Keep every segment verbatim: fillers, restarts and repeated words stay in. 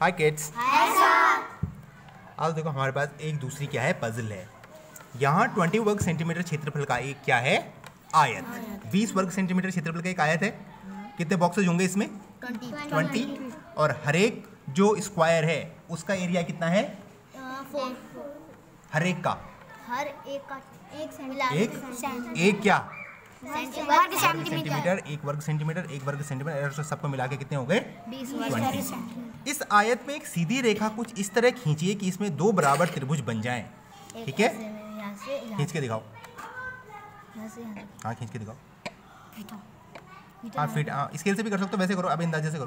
हाय kids. Hi sir. आज देखो हमारे पास एक दूसरी क्या है, पजल है। यहाँ बीस वर्ग सेंटीमीटर क्षेत्रफल का एक क्या है, आयत। बीस वर्ग सेंटीमीटर क्षेत्रफल का एक आयत है। कितने बॉक्सेज होंगे इसमें? बीस। और हर एक जो स्क्वायर है उसका एरिया कितना है? फोर। हर एक का हर एक का एक एक एक क्या वर्ग सेंटीमीटर, एक वर्ग सेंटीमीटर, एक वर्ग सेंटीमीटर, सबको मिला के कितने हो गए? बीस। इस आयत में एक सीधी रेखा कुछ इस तरह खींचिए कि इसमें दो बराबर त्रिभुज बन जाएं। ठीक है, खींच के दिखाओ। हाँ खींच के दिखाओ। हाँ फिट, हाँ स्केल से भी कर सकते हो, वैसे करो, अब अंदाजे से करो।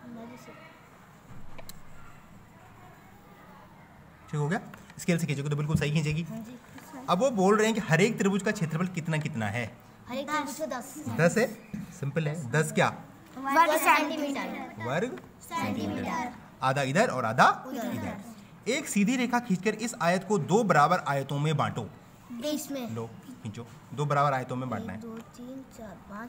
ठीक हो गया? स्केल से खींचोगे तो बिल्कुल सही खींचेगी। अब वो बोल रहे हैं कि हर एक त्रिभुज का क्षेत्रफल कितना कितना है? हर एक त्रिभुज का दस दस है। सिंपल है। दस क्या? वर्ग सेंटीमीटर। वर्ग सेंटीमीटर। आधा इधर और आधा इधर। एक सीधी रेखा खींचकर इस आयत को दो बराबर आयतों में बांटो। बीस में लो खींचो, दो बराबर आयतों में बांटना है। दो तीन चार पाँच,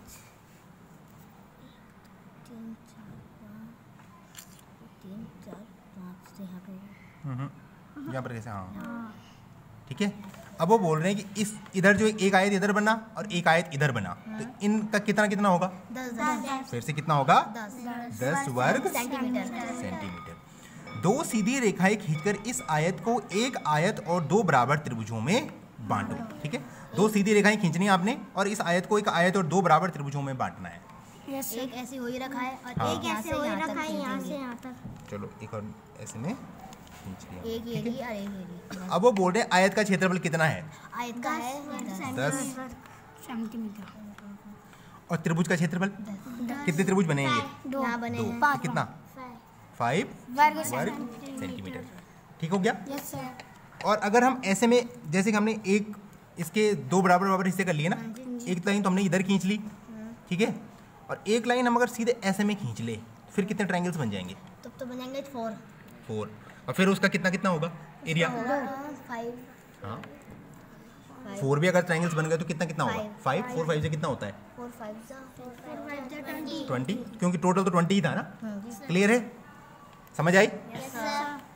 तीन चार पाँच, तीन चार पाँच से यहाँ पे हम्म यहाँ पर कैसे? हाँ ठीक है। अब वो बोल रहे हैं कि इस इधर जो एक आयत इधर बना और एक आयत इधर बना, तो इनका कितना कितना होगा? दस दस फिर से कितना होगा? दस दस वर्ग सेंटीमीटर। सेंटीमीटर। दो सीधी रेखाएं खींचकर इस आयत को एक आयत और दो बराबर त्रिभुजों में बांटो। ठीक है, दो सीधी रेखाएं खींचनी है आपने और इस आयत को एक आयत और दो बराबर त्रिभुजों में बांटना है। एक ऐसे हो ही रखा है और हाँ। एक ऐसे हो ही रखा है यहाँ से यहाँ तक। चलो एक और ऐसे में खींच लिया। एक ये ली और एक ये ली। अब वो बोल रहे हैं आयत का क्षेत्रफल कितना है? आयत का है दस सेंटीमीटर। और त्रिभुज का क्षेत्रफल कितने त्रिभुज बनेंगे? दो यहाँ बने दो। हैं। तो कितना? फाइव वर्ग वर्ग सेंटीमीटर। ठीक हो गया? Yes sir. और अगर हम ऐसे में, जैसे कि हमने एक इसके दो बराबर बराबर हिस्से कर लिए ना, एक लाइन तो हमने इधर खींच ली, ठीक है, और एक लाइन हम अगर सीधे ऐसे में खींच ले, फिर कितने ट्रायंगल्स बन जाएंगे? तब तो बनेंगे फोर। फोर। और फिर उसका कितना कितना होगा एरिया? फाइव। हाँ, फोर भी अगर ट्रायंगल्स बन गए तो कितना कितना होगा? फाइव। फोर फाइव से कितना होता है? फोर फाइव ट्वेंटी, क्योंकि टोटल तो ट्वेंटी ही था ना। क्लियर है? समझ आई? सर।